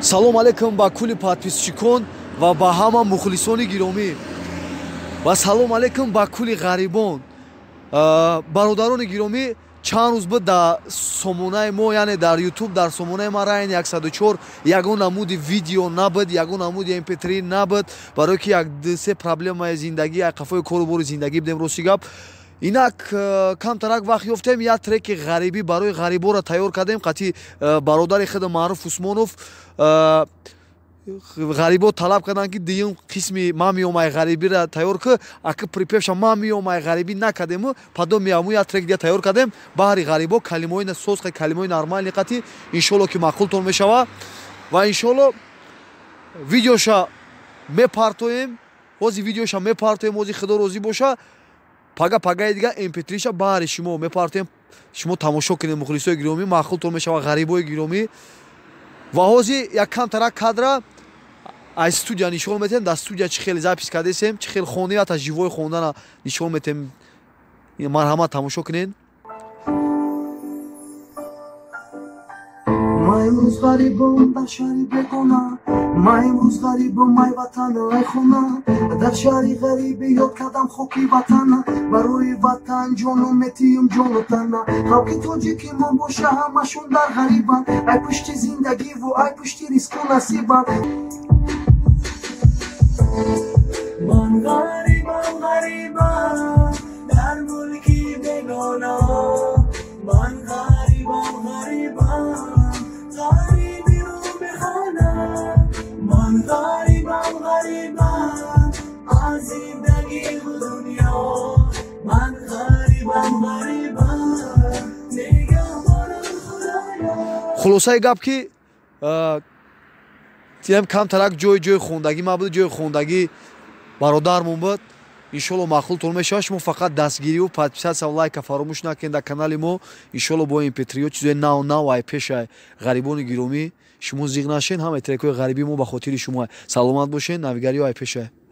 салом алейкум ба кулли подписчикон ва ба ҳама мухлисони гиромӣ ва салом алейкум ба кулли ғарибон. бародарони гиромӣ, чанд рӯз буд дар сомонаи мо, яъне дар ютуб, дар сомонаи ма Райан 104 ягон намуди видео набуд, ягон намуди mp3 набуд, барое ки як се проблемаи зиндагӣ, як қафои корубори зиндагӣ будем рости гап. Инак камтарак вақт ёфтем як треки ғарибӣ барои ғарибонро тайёр кардем. Қатъи бародари худ Маъруф Усмонов ғарибон талаб карданд ки дуюм қисми ман меомай ғарибиро тайёр ку, ака припевша ман меомай ғарибӣ накардему, падо меаму як трек дига тайёр кардем. Баҳри ғарибон калимаҳои созқи калимаҳои нормали қатъи иншоалло ки маъқултон мешава ва иншоалло видеоша мепартоем. ҳозир видеоша мепартоем, ҳозир худо розӣ боша. Пага дига mp3ша баҳри шумо мепартоем, шумо тамошо кунед. мухлисои гиромӣ, маъқултон мешава ғарибои гиромӣ. ва ҳозир як камтарак кадра аз студия нишон метем. дар студия чӣ хеле запис кардесем, чӣ хеле хонем, ҳатта живои хондана нишон метем. марҳамат, тамошо кунед. ما امروز غریبم در شهری بگونه، ما امروز غریبم مای وطن ای خونه، در شهری غریبی یاد کردم خوکی وطن، برای وطن جانم میتیم جان و تن. خاکی تاجیکی ما باشه همشون در غریبن، ای پشت زندگی و ای پشت ریسک و نصیبن. من غریبم در ملکی بگونه، من غریبم غریبی رو بخوانم. من غریبم از زندگی و دنیا. من غریبم نگهبانم خدایا. خلاصه گپ ки тием камтарак ҷои хондагӣ мабуд, ҷои хондагӣ бародармон буд. иншоалло маъқултон мешава. шумо фақат дастгирию подписатсия ва лайка фаромӯш накунед дар канали мо. иншоалло бо mp3 чизои нав ай пешаи ғарибони гиромӣ шумо зиқ нашед. ҳамаи трекҳои ғарибии мо ба хотири шумо. саломат бошед. навигариё ай пешае.